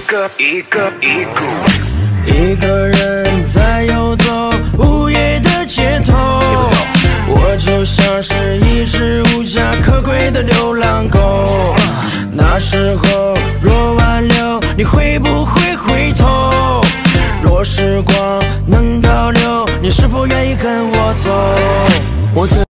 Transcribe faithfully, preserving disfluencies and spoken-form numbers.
个一个一个， 一个人在游走午夜的街头，我就像是一只无家可归的流浪狗。那时候若挽留，你会不会回头？若时光能倒流，你是否愿意跟我走？我